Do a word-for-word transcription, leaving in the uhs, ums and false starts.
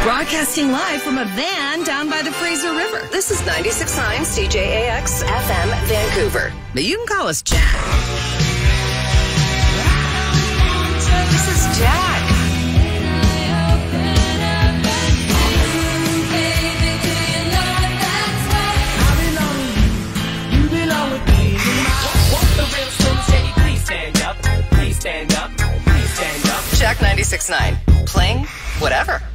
Broadcasting live from a van down by the Fraser River. This is ninety-six point nine C J A X F M Vancouver. But you can call us Jack. This is Jack. Stand up, please stand up. Jack ninety-six point nine, playing whatever.